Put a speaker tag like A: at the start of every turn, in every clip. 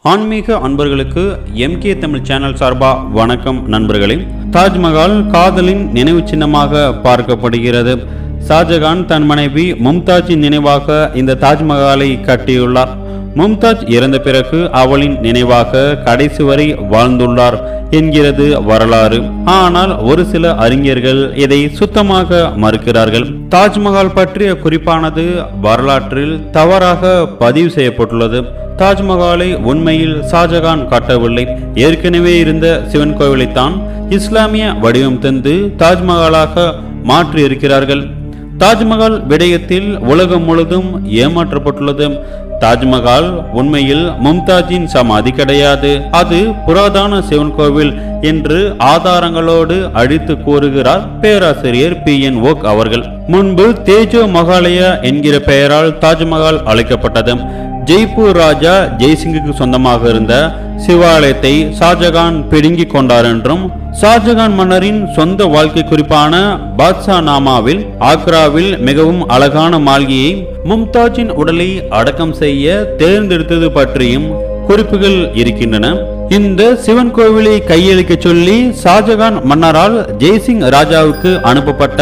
A: ஆன்மீக அன்பர்களுக்கு MK Tamil channel சார்பா வணக்கம் நண்பர்களே. தாஜ்மஹால் காதலின் நினைவு சின்னமாக பார்க்கப்படுகிறது. ஷாஜகான் தன் மனைவி மும்தாஜின் நினைவாக இந்த தாஜ்மஹாலை கட்டியுள்ளார். மும்தாஜ் இறந்த பிறகு அவளின் நினைவாக கடைசி வரை வாழ்ந்துள்ளார் என்கிறது வரலாறு. ஆனால் ஒரு சில அறிஞர்கள் இதை சுத்தமாக மறுக்கிறார்கள். தாஜ்மஹால் பற்றிய குறிப்பானது வரலாற்றில் தவறாக பதிவு செய்யப்பட்டுள்ளது. தாஜ்மஹாலை உண்மையில் ஷாஜகான் கட்டவில்லை. ஏற்கனவே இருந்த சிவன் கோவிலைத்தான் இஸ்லாமிய வடிவம் தந்து தாஜ்மஹாலாக மாற்றி இருக்கிறார்கள். தாஜ்மஹால் விடயத்தில் உலகம் முழுதும் ஏமாற்றப்பட்டுள்ளது. தாஜ்மஹால் உண்மையில் மும்தாஜின் சமாதி கிடையாது, அது புராதன சிவன் கோவில் என்று ஆதாரங்களோடு அடித்து கூறுகிறார் பேராசிரியர் PN ஓக் அவர்கள். முன்பு தேஜோ மகாலயா என்கிற பெயரால் தாஜ்மஹால் அழைக்கப்பட்டது. ஜெய்ப்பூர் ராஜா ஜெய்சிங்குக்கு சொந்தமாக இருந்த சிவாலயத்தை ஷாஜகான் பிடுங்கி கொண்டார் என்றும், ஷாஜகான் மன்னரின் சொந்த வாழ்க்கை குறிப்பான பாத்ஷா நாமாவில் ஆக்ராவில் மிகவும் அழகான மாளிகையை மும்தாஜின் உடலை அடக்கம் செய்ய தேர்ந்தெடுத்தது பற்றியும் குறிப்புகள் இருக்கின்றன. இந்த சிவன் கோவிலை கையளிக்க சொல்லி ஷாஜகான் மன்னரால் ஜெய்சிங் ராஜாவுக்கு அனுப்பப்பட்ட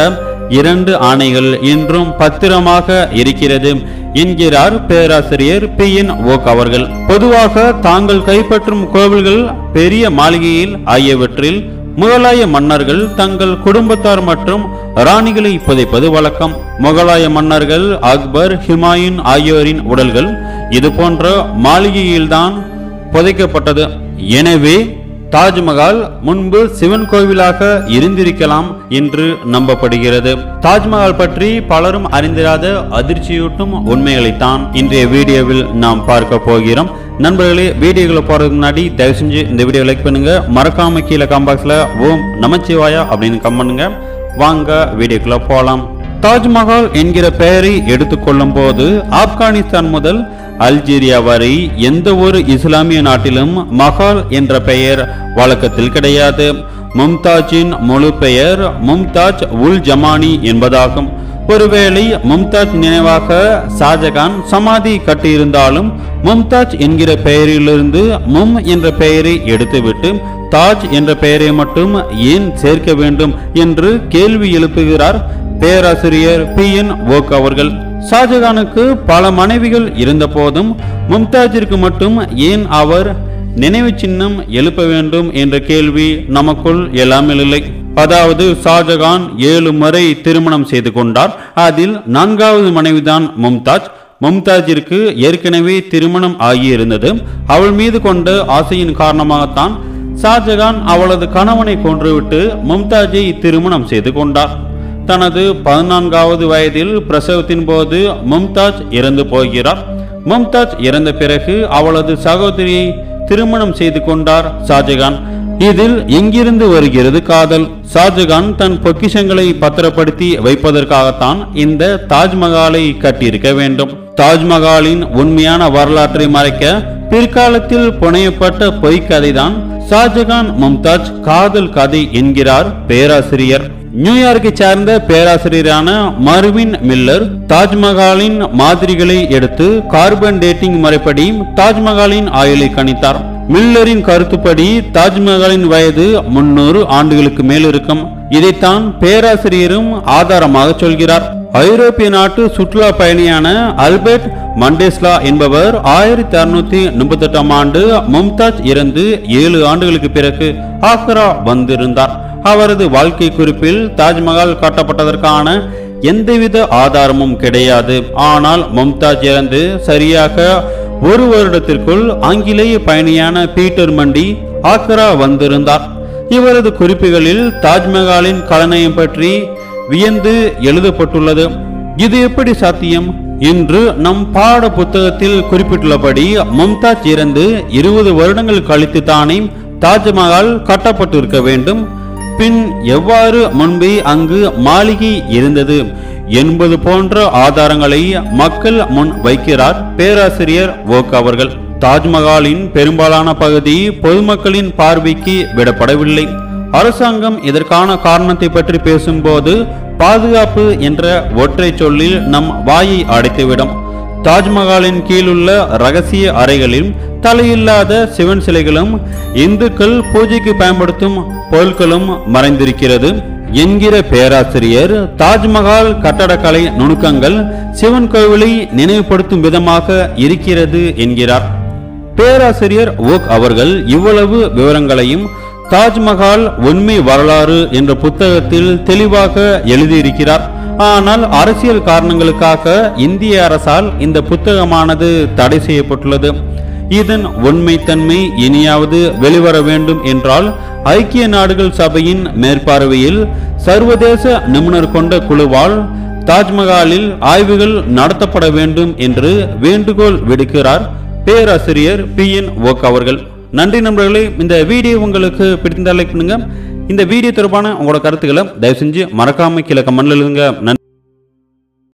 A: 2 ஆணைகள் இன்றும் பத்திரமாக இருக்கிறது என்கிறார் பேராசிரியர் PN ஓக் அவர்கள். பொதுவாக தாங்கள் கைப்பற்றும் கோவில்கள் பெரிய மாளிகையில் ஆகியவற்றில் முகலாய மன்னர்கள் தங்கள் குடும்பத்தார் மற்றும் ராணிகளை புதைப்பது வழக்கம். முகலாய மன்னர்கள் அக்பர், ஹுமாயூன் ஆகியோரின் உடல்கள் இது போன்ற மாளிகையில்தான் புதைக்கப்பட்டது. எனவே தாஜ்மஹால் முன்பு சிவன் கோவிலாக இருந்திருக்கலாம் என்று நம்பப்படுகிறது. தாஜ்மஹால் பற்றி பலரும் அறிந்திராத அதிர்ச்சியூட்டும் உண்மைகளைத்தான் இன்றைய வீடியோவில் நாம் பார்க்க போகிறோம். நண்பர்களே, வீடியோக்களை போறதுக்கு முன்னாடி தயவு செஞ்சு இந்த வீடியோ லைக் பண்ணுங்க. மறக்காம கீழே காம்பாக்ஸ்ல ஓம் நமச்சிவாயா அப்படின்னு கமெண்ட் பண்ணுங்க. வாங்க வீடியோக்குள்ள போலாம். தாஜ்மஹால் என்கிற பெயரை எடுத்துக்கொள்ளும் போது ஆப்கானிஸ்தான் முதல் அல்ஜீரியா வரை எந்த ஒரு இஸ்லாமிய நாட்டிலும் மஹால் என்ற பெயர் வழக்கத்தில் கிடையாது. மும்தாஜின் முழு பெயர் மும்தாஜ் உல் ஜமானி என்பதாகும். ஒருவேளை மும்தாஜ் நினைவாக ஷாஜகான் சமாதி கட்டியிருந்தாலும் மும்தாஜ் என்கிற பெயரிலிருந்து மும் என்ற பெயரை எடுத்துவிட்டு தாஜ் என்ற பெயரை மட்டும் ஏன் சேர்க்க வேண்டும் என்று கேள்வி எழுப்புகிறார் பேராசிரியர் PN ஓக் அவர்கள். ஷாஜகானுக்கு பல மனைவிகள் இருந்த போதும் மும்தாஜிற்கு மட்டும் ஏன் அவர் நினைவு சின்னம் எழுப்ப வேண்டும் என்ற கேள்வி நமக்குள் எழாமல் இல்லை. அதாவது ஷாஜகான் 7 முறை திருமணம் செய்து கொண்டார். அதில் 4வது மனைவிதான் மும்தாஜ். மும்தாஜிற்கு ஏற்கனவே திருமணம் ஆகியிருந்தது. அவள் மீது கொண்ட ஆசையின் காரணமாகத்தான் ஷாஜகான் அவளது கணவனை கொன்றுவிட்டு மும்தாஜை திருமணம் செய்து கொண்டார். தனது 14வது வயதில் பிரசவத்தின் போது மும்தாஜ் இறந்து போகிறார். மும்தாஜ் இறந்த பிறகு அவளது சகோதரியை திருமணம் செய்து கொண்டார் ஷாஜகான். இதில் எங்கிருந்து வருகிறது காதல்? ஷாஜகான் தன் பொக்கிஷங்களை பத்திரப்படுத்தி வைப்பதற்காகத்தான் இந்த தாஜ்மஹாலை கட்டியிருக்க வேண்டும். தாஜ்மஹாலின் உண்மையான வரலாற்றை மறைக்க பிற்காலத்தில் புனையப்பட்ட பொய்க்கதைதான் ஷாஜகான் மும்தாஜ் காதல் கதை என்கிறார் பேராசிரியர். நியூயார்க்கை சார்ந்த பேராசிரியரான மர்வின் மில்லர் தாஜ்மஹாலின் மாதிரிகளை எடுத்து கார்பன் டேட்டிங் முறைப்படி தாஜ்மஹாலின் ஆயுளை கணித்தார். மில்லரின் கருத்துப்படி தாஜ்மஹாலின் வயது 300 ஆண்டுகளுக்கு மேல் இருக்கும். இதைத்தான் பேராசிரியரும் ஆதாரமாக சொல்கிறார். ஐரோப்பிய நாட்டு சுற்றுலா பயணியான ஆல்பர்ட் மண்டேஸ்லா என்பவர் 1638ஆம் ஆண்டு மும்தாஜ் இறந்து 7 ஆண்டுகளுக்கு பிறகு ஆக்ரா வந்திருந்தார். அவரது வாழ்க்கை குறிப்பில் தாஜ்மஹால் கட்டப்பட்டதற்கான எந்தவித ஆதாரமும் கிடையாது. ஆனால் மும்தாஜ் இறந்து சரியாக 1 வருடத்திற்குள் ஆங்கிலேய பயணியான பீட்டர் மண்டி ஆக்ரா வந்திருந்தார். இவரது குறிப்புகளில் தாஜ்மஹாலின் கலநயம் பற்றி வியந்து எழுதப்பட்டுள்ளது. இது எப்படி சாத்தியம்? இன்று நம் பாட புத்தகத்தில் குறிப்பிட்டுள்ளபடி மும்தாஜ் இறந்து 20 வருடங்கள் கழித்து தானே தாஜ்மஹால் கட்டப்பட்டிருக்க வேண்டும். பின் எவ்வாறு முன்பே அங்கு மாளிகை இருந்தது என்பது போன்ற ஆதாரங்களை மக்கள் முன் வைக்கிறார் பேராசிரியர் ஓக் அவர்கள். தாஜ்மஹாலின் பெரும்பாலான பகுதி பொதுமக்களின் பார்வைக்கு விடப்படவில்லை. அரசாங்கம் இதற்கான காரணத்தை பற்றி பேசும்போது பாதுகாப்பு என்ற ஒற்றை சொல்லில் நம் வாயை அடைத்துவிடும். தாஜ்மஹாலின் கீழுள்ள ரகசிய அறைகளில் தலையில்லாத சிவன் சிலைகளும் இந்துக்கள் பூஜைக்கு பயன்படுத்தும் பொருட்களும் மறைந்திருக்கிறது என்கிற பேராசிரியர், தாஜ்மஹால் கட்டடக்கலை நுணுக்கங்கள் சிவன் கோவிலை நினைவுபடுத்தும் விதமாக இருக்கிறது என்கிறார். பேராசிரியர் ஓக் அவர்கள் இவ்வளவு விவரங்களையும் தாஜ்மஹால் உண்மை வரலாறு என்ற புத்தகத்தில் தெளிவாக எழுதியிருக்கிறார். ஆனால் அரசியல் காரணங்களுக்காக இந்திய அரசால் இந்த புத்தகமானது தடை செய்யப்பட்டுள்ளது. இதன் உண்மைத்தன்மை இனியாவது வெளிவர வேண்டும் என்றால் ஐக்கிய நாடுகள் சபையின் மேற்பார்வையில் சர்வதேச நிபுணர் கொண்ட குழுவால் தாஜ்மஹாலில் ஆய்வுகள் நடத்தப்பட வேண்டும் என்று வேண்டுகோள் விடுக்கிறார் பேராசிரியர் PN ஓக் அவர்கள். நன்றி நண்பர்களே. இந்த வீடியோ உங்களுக்கு பிடித்திருந்தால் லைக் பண்ணுங்க. இந்த வீடியோ தொடர்பான உங்களோட கருத்துக்களை தயவு செஞ்சு மறக்காம கீழே கமெண்ட்ல எழுதுங்க.